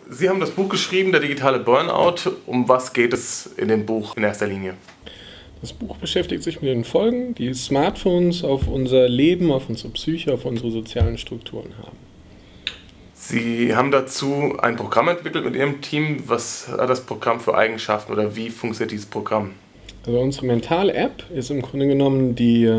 Sie haben das Buch geschrieben, der digitale Burnout. Um was geht es in dem Buch in erster Linie? Das Buch beschäftigt sich mit den Folgen, die Smartphones auf unser Leben, auf unsere Psyche, auf unsere sozialen Strukturen haben. Sie haben dazu ein Programm entwickelt mit Ihrem Team. Was hat das Programm für Eigenschaften oder wie funktioniert dieses Programm? Also unsere Mental-App ist im Grunde genommen die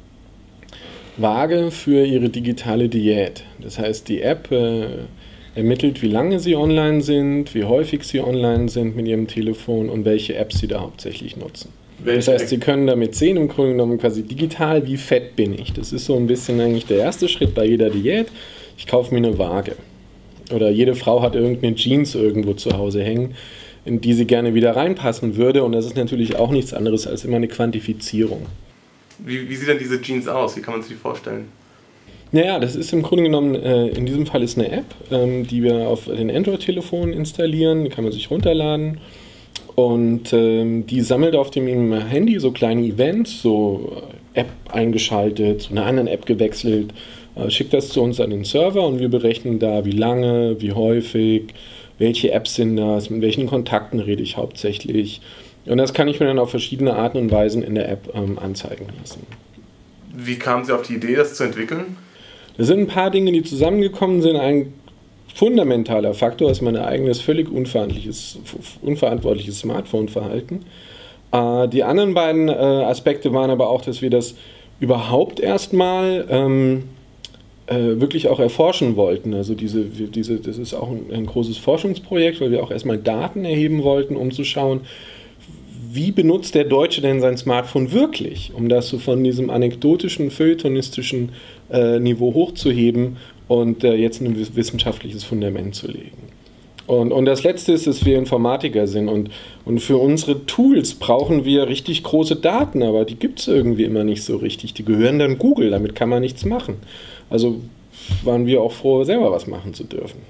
Waage für Ihre digitale Diät. Das heißt, die App ermittelt, wie lange Sie online sind, wie häufig Sie online sind mit Ihrem Telefon und welche Apps Sie da hauptsächlich nutzen. Das heißt, Sie können damit sehen, im Grunde genommen quasi digital, wie fett bin ich. Das ist so ein bisschen eigentlich der erste Schritt bei jeder Diät. Ich kaufe mir eine Waage. Oder jede Frau hat irgendeine Jeans irgendwo zu Hause hängen, in die sie gerne wieder reinpassen würde. Und das ist natürlich auch nichts anderes als immer eine Quantifizierung. Wie sieht denn diese Jeans aus? Wie kann man sich die vorstellen? Naja, das ist im Grunde genommen, in diesem Fall ist eine App, die wir auf den Android-Telefonen installieren, die kann man sich runterladen. Und die sammelt auf dem Handy so kleine Events, so App eingeschaltet, zu einer anderen App gewechselt, schickt das zu uns an den Server und wir berechnen da, wie lange, wie häufig, welche Apps sind das, mit welchen Kontakten rede ich hauptsächlich. Und das kann ich mir dann auf verschiedene Arten und Weisen in der App anzeigen lassen. Wie kamen Sie auf die Idee, das zu entwickeln? Das sind ein paar Dinge, die zusammengekommen sind. Ein fundamentaler Faktor ist mein eigenes völlig unverantwortliches Smartphone-Verhalten. Die anderen beiden Aspekte waren aber auch, dass wir das überhaupt erstmal wirklich auch erforschen wollten. Also das ist auch ein großes Forschungsprojekt, weil wir auch erstmal Daten erheben wollten, um zu schauen, wie benutzt der Deutsche denn sein Smartphone wirklich, um das so von diesem anekdotischen, feuilletonistischen Niveau hochzuheben und jetzt ein wissenschaftliches Fundament zu legen. Und das Letzte ist, dass wir Informatiker sind und für unsere Tools brauchen wir richtig große Daten, aber die gibt es irgendwie immer nicht so richtig. Die gehören dann Google, damit kann man nichts machen. Also waren wir auch froh, selber was machen zu dürfen.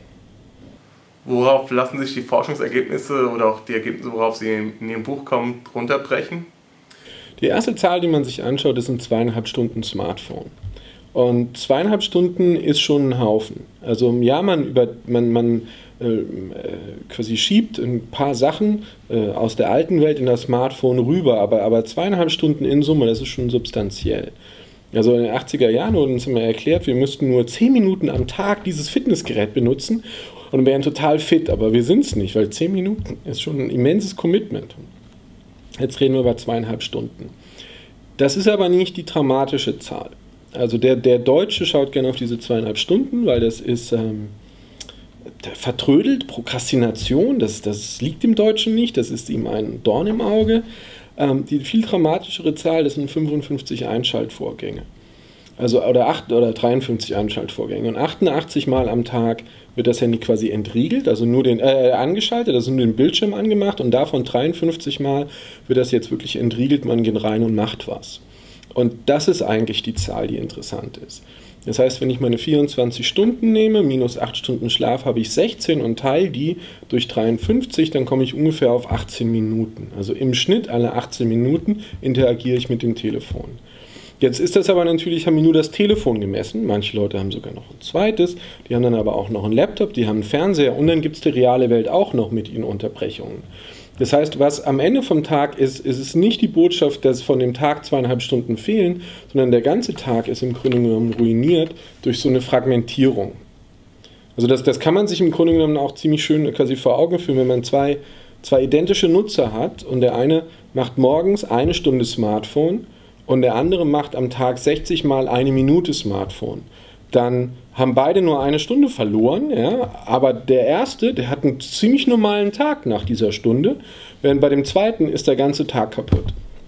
Worauf lassen sich die Forschungsergebnisse oder auch die Ergebnisse, worauf Sie in Ihrem Buch kommen, runterbrechen? Die erste Zahl, die man sich anschaut, das sind 2,5 Stunden Smartphone. Und 2,5 Stunden ist schon ein Haufen. Also ja, man quasi schiebt ein paar Sachen aus der alten Welt in das Smartphone rüber, aber 2,5 Stunden in Summe, das ist schon substanziell. Also in den 80er Jahren wurde uns immer erklärt, wir müssten nur 10 Minuten am Tag dieses Fitnessgerät benutzen und wären total fit, aber wir sind es nicht, weil 10 Minuten ist schon ein immenses Commitment. Jetzt reden wir über 2,5 Stunden. Das ist aber nicht die dramatische Zahl. Also der Deutsche schaut gerne auf diese 2,5 Stunden, weil das ist vertrödelt, Prokrastination, das liegt dem Deutschen nicht, das ist ihm ein Dorn im Auge. Die viel dramatischere Zahl, das sind 55 Einschaltvorgänge. Also, oder 53 Einschaltvorgänge. Und 88 Mal am Tag wird das Handy quasi entriegelt, also nur angeschaltet, also nur den Bildschirm angemacht und davon 53 Mal wird das jetzt wirklich entriegelt, man geht rein und macht was. Und das ist eigentlich die Zahl, die interessant ist. Das heißt, wenn ich meine 24 Stunden nehme, minus 8 Stunden Schlaf, habe ich 16 und teile die durch 53, dann komme ich ungefähr auf 18 Minuten. Also im Schnitt alle 18 Minuten interagiere ich mit dem Telefon. Jetzt ist das aber natürlich, haben wir nur das Telefon gemessen. Manche Leute haben sogar noch ein zweites, die haben dann aber auch noch einen Laptop, die haben einen Fernseher und dann gibt es die reale Welt auch noch mit ihren Unterbrechungen. Das heißt, was am Ende vom Tag ist es nicht die Botschaft, dass von dem Tag 2,5 Stunden fehlen, sondern der ganze Tag ist im Grunde genommen ruiniert durch so eine Fragmentierung. Also das kann man sich im Grunde genommen auch ziemlich schön quasi vor Augen führen, wenn man zwei identische Nutzer hat und der eine macht morgens 1 Stunde Smartphone und der andere macht am Tag 60 mal 1 Minute Smartphone. Dann haben beide nur 1 Stunde verloren, ja, aber der erste, der hat einen ziemlich normalen Tag nach dieser Stunde, während bei dem zweiten ist der ganze Tag kaputt.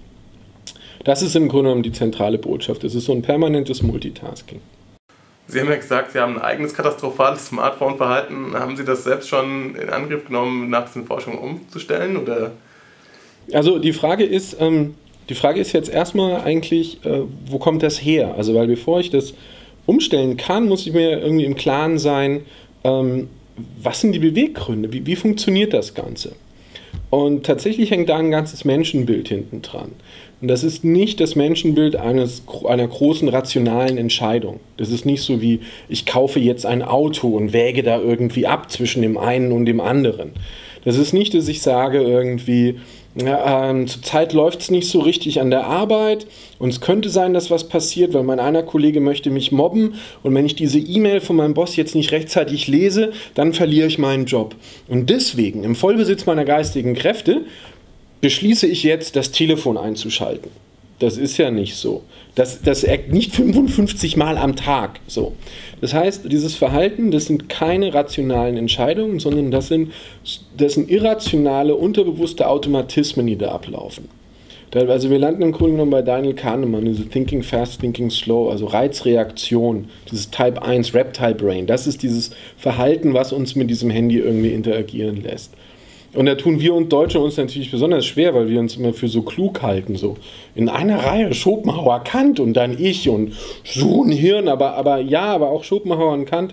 Das ist im Grunde genommen die zentrale Botschaft. Es ist so ein permanentes Multitasking. Sie haben ja gesagt, Sie haben ein eigenes katastrophales Smartphone-Verhalten. Haben Sie das selbst schon in Angriff genommen, nach diesen Forschungen umzustellen? Oder? Also die Frage ist jetzt erstmal eigentlich, wo kommt das her? Also weil bevor ich das umstellen kann, muss ich mir irgendwie im Klaren sein, was sind die Beweggründe, wie funktioniert das Ganze? Und tatsächlich hängt da ein ganzes Menschenbild hinten dran. Und das ist nicht das Menschenbild einer großen rationalen Entscheidung. Das ist nicht so wie, ich kaufe jetzt ein Auto und wäge da irgendwie ab zwischen dem einen und dem anderen. Das ist nicht, dass ich sage irgendwie, zurzeit läuft es nicht so richtig an der Arbeit und es könnte sein, dass was passiert, weil mein einer Kollege möchte mich mobben und wenn ich diese E-Mail von meinem Boss jetzt nicht rechtzeitig lese, dann verliere ich meinen Job. Und deswegen, im Vollbesitz meiner geistigen Kräfte, beschließe ich jetzt, das Telefon einzuschalten. Das ist ja nicht so. Das nicht 55 Mal am Tag. So. Das heißt, dieses Verhalten, das sind keine rationalen Entscheidungen, sondern das sind irrationale, unterbewusste Automatismen, die da ablaufen. Also wir landen im Grunde genommen bei Daniel Kahnemann, diese Thinking Fast, Thinking Slow, also Reizreaktion, dieses Type 1 Reptile Brain. Das ist dieses Verhalten, was uns mit diesem Handy irgendwie interagieren lässt. Und da tun wir und Deutsche uns natürlich besonders schwer, weil wir uns immer für so klug halten. So in einer Reihe Schopenhauer, Kant und dann ich und so ein Hirn. Aber auch Schopenhauer und Kant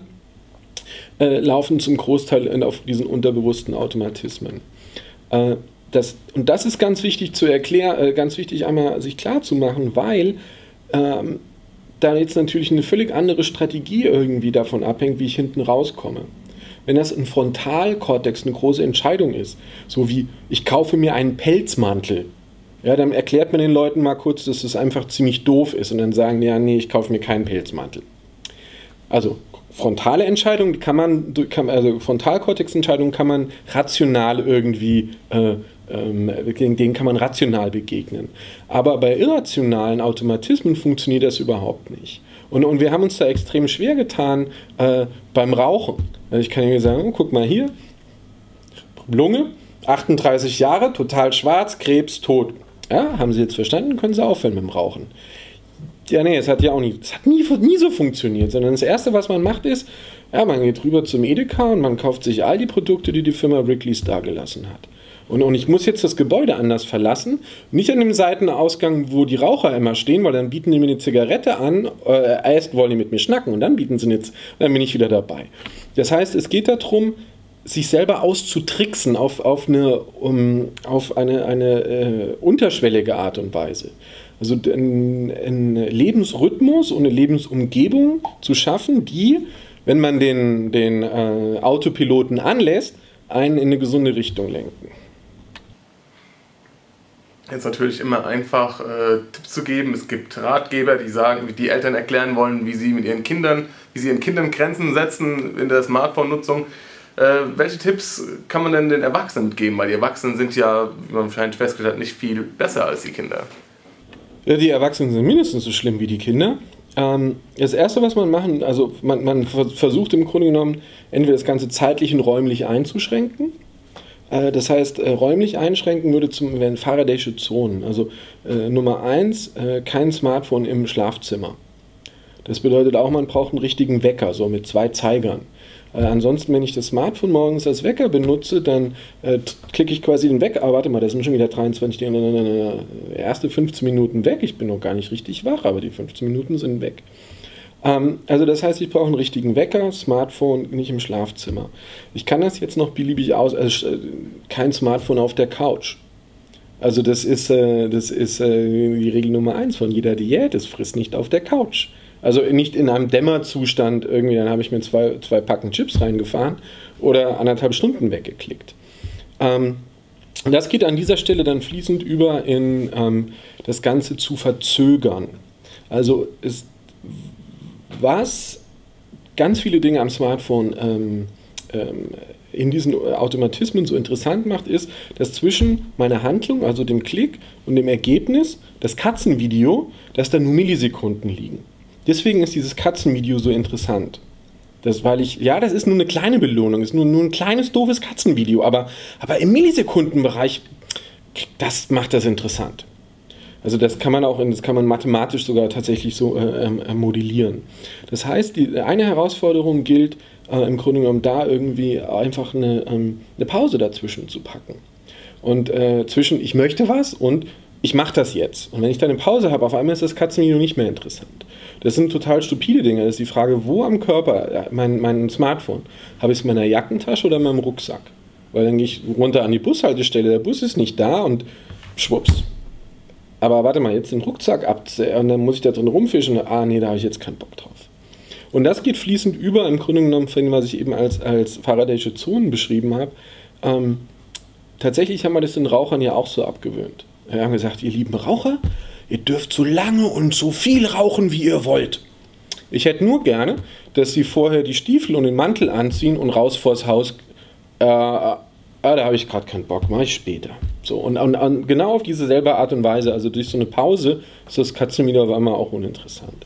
laufen zum Großteil auf diesen unterbewussten Automatismen. Das ist ganz wichtig zu erklären, ganz wichtig einmal sich klar zu machen, weil da jetzt natürlich eine völlig andere Strategie irgendwie davon abhängt, wie ich hinten rauskomme. Wenn das im Frontalkortex eine große Entscheidung ist, so wie ich kaufe mir einen Pelzmantel, ja, dann erklärt man den Leuten mal kurz, dass das einfach ziemlich doof ist und dann sagen die, ja, nee, ich kaufe mir keinen Pelzmantel. Also frontale Entscheidungen also Frontalkortex-Entscheidungen kann man rational irgendwie, denen kann man rational begegnen. Aber bei irrationalen Automatismen funktioniert das überhaupt nicht. Und wir haben uns da extrem schwer getan beim Rauchen. Also ich kann Ihnen sagen, oh, guck mal hier, Lunge, 38 Jahre, total schwarz, Krebs, tot. Ja, haben Sie jetzt verstanden, können Sie aufhören mit dem Rauchen. Ja, nee, es hat nie so funktioniert, sondern das Erste, was man macht, ist, ja, man geht rüber zum Edeka und man kauft sich all die Produkte, die die Firma Wrigley's da gelassen hat. Und ich muss jetzt das Gebäude anders verlassen, nicht an dem Seitenausgang, wo die Raucher immer stehen, weil dann bieten die mir eine Zigarette an, erst wollen die mit mir schnacken und dann bieten sie jetzt, dann bin ich wieder dabei. Das heißt, es geht darum, sich selber auszutricksen auf eine unterschwellige Art und Weise. Also einen Lebensrhythmus und eine Lebensumgebung zu schaffen, die, wenn man den Autopiloten anlässt, einen in eine gesunde Richtung lenken. Jetzt natürlich immer einfach Tipps zu geben. Es gibt Ratgeber, die sagen, die Eltern erklären wollen, wie sie ihren Kindern Grenzen setzen in der Smartphone-Nutzung. Welche Tipps kann man denn den Erwachsenen geben? Weil die Erwachsenen sind ja, wie man wahrscheinlich festgestellt hat, nicht viel besser als die Kinder. Ja, die Erwachsenen sind mindestens so schlimm wie die Kinder. Das Erste, was man machen, also man versucht im Grunde genommen, entweder das Ganze zeitlich und räumlich einzuschränken. Das heißt, räumlich einschränken wären Faraday'sche Zonen. Also Nummer 1, kein Smartphone im Schlafzimmer. Das bedeutet auch, man braucht einen richtigen Wecker, so mit 2 Zeigern. Ansonsten, wenn ich das Smartphone morgens als Wecker benutze, dann klicke ich quasi den Wecker. Warte mal, das sind schon wieder 23, erste 15 Minuten weg. Ich bin noch gar nicht richtig wach, aber die 15 Minuten sind weg. Also das heißt, ich brauche einen richtigen Wecker, Smartphone nicht im Schlafzimmer. Ich kann das jetzt noch beliebig kein Smartphone auf der Couch. Also das ist die Regel Nummer 1 von jeder Diät, es frisst nicht auf der Couch. Also nicht in einem Dämmerzustand irgendwie, dann habe ich mir zwei Packen Chips reingefahren oder 1,5 Stunden weggeklickt. Das geht an dieser Stelle dann fließend über in das Ganze zu verzögern. Also was ganz viele Dinge am Smartphone in diesen Automatismen so interessant macht, ist, dass zwischen meiner Handlung, also dem Klick und dem Ergebnis, das Katzenvideo, dass da nur Millisekunden liegen. Deswegen ist dieses Katzenvideo so interessant. Das ist nur eine kleine Belohnung, ist nur ein kleines, doofes Katzenvideo, aber im Millisekundenbereich, das macht das interessant. Also das kann man mathematisch sogar tatsächlich so modellieren. Das heißt, eine Herausforderung gilt, im Grunde genommen da irgendwie einfach eine Pause dazwischen zu packen. Und zwischen ich möchte was und ich mache das jetzt. Und wenn ich dann eine Pause habe, auf einmal ist das Katzenvideo nicht mehr interessant. Das sind total stupide Dinge. Das ist die Frage, wo am Körper, mein Smartphone, habe ich es in meiner Jackentasche oder in meinem Rucksack? Weil dann gehe ich runter an die Bushaltestelle, der Bus ist nicht da und schwupps. Aber warte mal, jetzt den Rucksack abzählen und dann muss ich da drin rumfischen. Ah, nee, da habe ich jetzt keinen Bock drauf. Und das geht fließend über, im Grunde genommen, von dem, was ich eben als Faradaysche Zonen beschrieben habe. Tatsächlich haben wir das den Rauchern ja auch so abgewöhnt. Wir haben gesagt, ihr lieben Raucher, ihr dürft so lange und so viel rauchen, wie ihr wollt. Ich hätte nur gerne, dass sie vorher die Stiefel und den Mantel anziehen und raus vors Haus. Da habe ich gerade keinen Bock, mache ich später. So, und genau auf diese selbe Art und Weise, also durch so eine Pause, ist das Katzenmieder auf einmal auch uninteressant.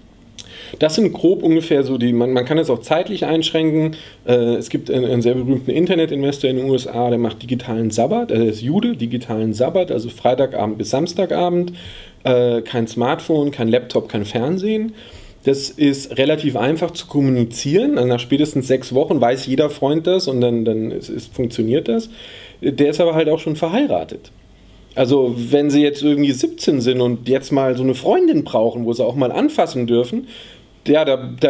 Das sind grob ungefähr so man kann das auch zeitlich einschränken. Es gibt einen sehr berühmten Internetinvestor in den USA, der macht digitalen Sabbat, der ist Jude, digitalen Sabbat, also Freitagabend bis Samstagabend, kein Smartphone, kein Laptop, kein Fernsehen. Das ist relativ einfach zu kommunizieren. Also nach spätestens 6 Wochen weiß jeder Freund das und dann funktioniert das. Der ist aber halt auch schon verheiratet. Also wenn sie jetzt irgendwie 17 sind und jetzt mal so eine Freundin brauchen, wo sie auch mal anfassen dürfen, ja,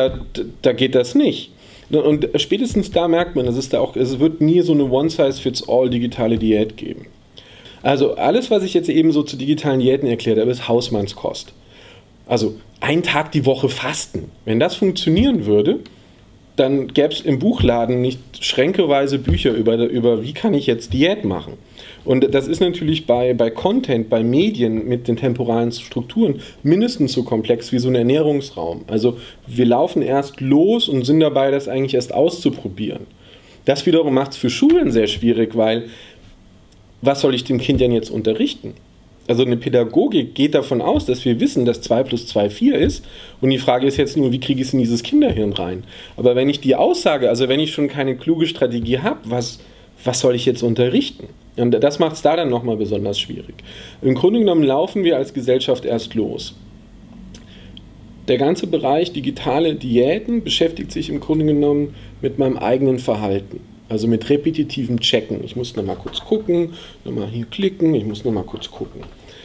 da geht das nicht. Und spätestens da merkt man, es wird nie so eine One-Size-Fits-all digitale Diät geben. Also alles, was ich jetzt eben so zu digitalen Diäten erklärt habe, ist Hausmannskost. Also 1 Tag die Woche fasten. Wenn das funktionieren würde, dann gäbe es im Buchladen nicht schränkeweise Bücher über wie kann ich jetzt Diät machen. Und das ist natürlich bei Content, bei Medien mit den temporalen Strukturen mindestens so komplex wie so ein Ernährungsraum. Also wir laufen erst los und sind dabei, das eigentlich erst auszuprobieren. Das wiederum macht es für Schulen sehr schwierig, weil was soll ich dem Kind denn jetzt unterrichten? Also eine Pädagogik geht davon aus, dass wir wissen, dass 2 + 2 4 ist. Und die Frage ist jetzt nur, wie kriege ich es in dieses Kinderhirn rein? Aber wenn ich die Aussage, also wenn ich schon keine kluge Strategie habe, was soll ich jetzt unterrichten? Und das macht es da dann nochmal besonders schwierig. Im Grunde genommen laufen wir als Gesellschaft erst los. Der ganze Bereich digitale Diäten beschäftigt sich im Grunde genommen mit meinem eigenen Verhalten. Also mit repetitivem Checken. Ich muss nochmal kurz gucken, nochmal hier klicken, ich muss nochmal kurz gucken.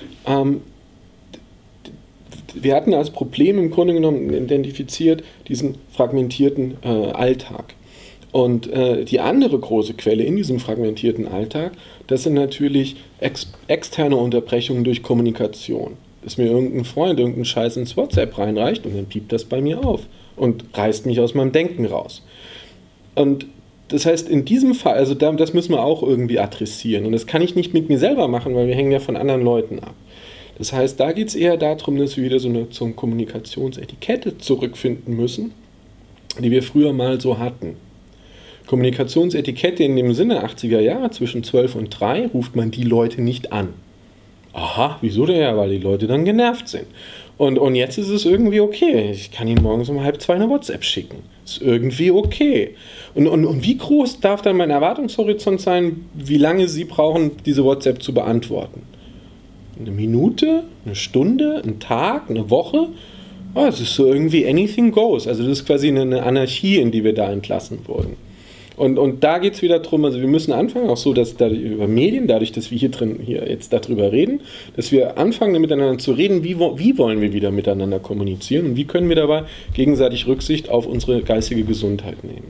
Wir hatten als Problem im Grunde genommen identifiziert diesen fragmentierten Alltag. Und die andere große Quelle in diesem fragmentierten Alltag, das sind natürlich externe Unterbrechungen durch Kommunikation. Dass mir irgendein Freund irgendeinen Scheiß ins WhatsApp reinreicht und dann piept das bei mir auf und reißt mich aus meinem Denken raus. Und das heißt, in diesem Fall, also das müssen wir auch irgendwie adressieren. Und das kann ich nicht mit mir selber machen, weil wir hängen ja von anderen Leuten ab. Das heißt, da geht es eher darum, dass wir wieder so eine Kommunikationsetikette zurückfinden müssen, die wir früher mal so hatten. Kommunikationsetikette in dem Sinne 80er Jahre, zwischen 12 und 3 ruft man die Leute nicht an. Aha, wieso denn ja? Weil die Leute dann genervt sind. Und jetzt ist es irgendwie okay. Ich kann Ihnen morgens um 1:30 eine WhatsApp schicken. Ist irgendwie okay. Und wie groß darf dann mein Erwartungshorizont sein, wie lange Sie brauchen, diese WhatsApp zu beantworten? 1 Minute, 1 Stunde, 1 Tag, 1 Woche? Oh, es ist so irgendwie anything goes. Also das ist quasi eine Anarchie, in die wir da entlassen wurden. Und da geht es wieder darum, also wir müssen anfangen, auch so, dass über Medien, dadurch, dass wir hier jetzt darüber reden, dass wir anfangen, miteinander zu reden, wie wollen wir wieder miteinander kommunizieren und wie können wir dabei gegenseitig Rücksicht auf unsere geistige Gesundheit nehmen.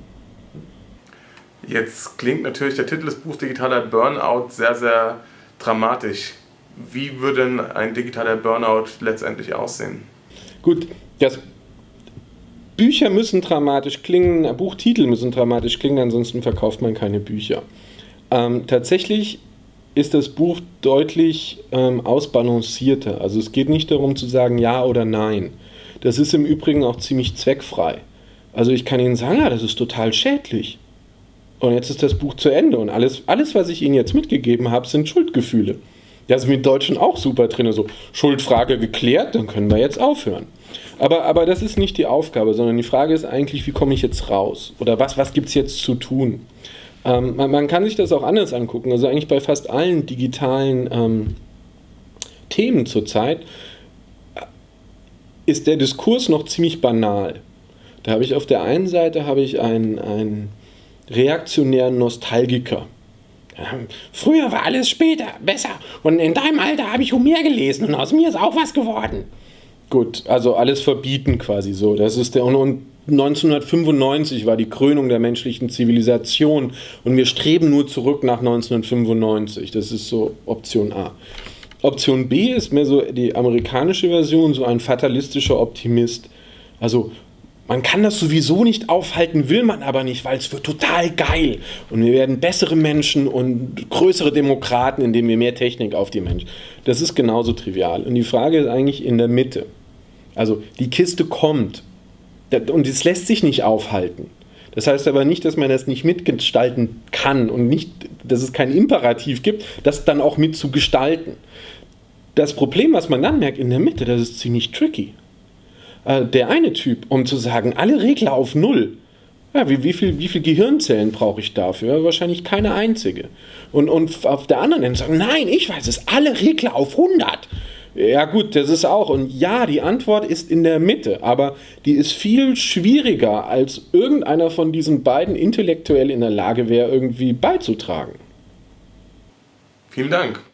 Jetzt klingt natürlich der Titel des Buchs Digitaler Burnout sehr, sehr dramatisch. Wie würde denn ein digitaler Burnout letztendlich aussehen? Gut, Bücher müssen dramatisch klingen, Buchtitel müssen dramatisch klingen, ansonsten verkauft man keine Bücher. Tatsächlich ist das Buch deutlich ausbalancierter. Also es geht nicht darum zu sagen ja oder nein. Das ist im Übrigen auch ziemlich zweckfrei. Also ich kann Ihnen sagen, ja, das ist total schädlich. Und jetzt ist das Buch zu Ende und alles, was ich Ihnen jetzt mitgegeben habe, sind Schuldgefühle. Da sind wir Deutschen auch super drin. So, Schuldfrage geklärt, dann können wir jetzt aufhören. Aber das ist nicht die Aufgabe, sondern die Frage ist eigentlich, wie komme ich jetzt raus? Oder was gibt es jetzt zu tun? Man kann sich das auch anders angucken. Also eigentlich bei fast allen digitalen Themen zurzeit ist der Diskurs noch ziemlich banal. Da habe ich auf der einen Seite einen reaktionären Nostalgiker. Früher war alles später, besser. Und in deinem Alter habe ich Homer gelesen und aus mir ist auch was geworden. Gut, also alles verbieten quasi so. Das ist und 1995 war die Krönung der menschlichen Zivilisation und wir streben nur zurück nach 1995. Das ist so Option A. Option B ist mehr so die amerikanische Version, so ein fatalistischer Optimist. Also man kann das sowieso nicht aufhalten, will man aber nicht, weil es wird total geil. Und wir werden bessere Menschen und größere Demokraten, indem wir mehr Technik auf die Menschen. Das ist genauso trivial. Und die Frage ist eigentlich in der Mitte. Also die Kiste kommt und es lässt sich nicht aufhalten. Das heißt aber nicht, dass man das nicht mitgestalten kann und nicht, dass es kein Imperativ gibt, das dann auch mitzugestalten. Das Problem, was man dann merkt in der Mitte, das ist ziemlich tricky. Der eine Typ, um zu sagen, alle Regler auf 0, ja, wie viel Gehirnzellen brauche ich dafür? Wahrscheinlich keine einzige. Und auf der anderen Ende sagen, nein, ich weiß es, alle Regler auf 100. Ja gut, das ist auch. Und ja, die Antwort ist in der Mitte, aber die ist viel schwieriger, als irgendeiner von diesen beiden intellektuell in der Lage wäre, irgendwie beizutragen. Vielen Dank.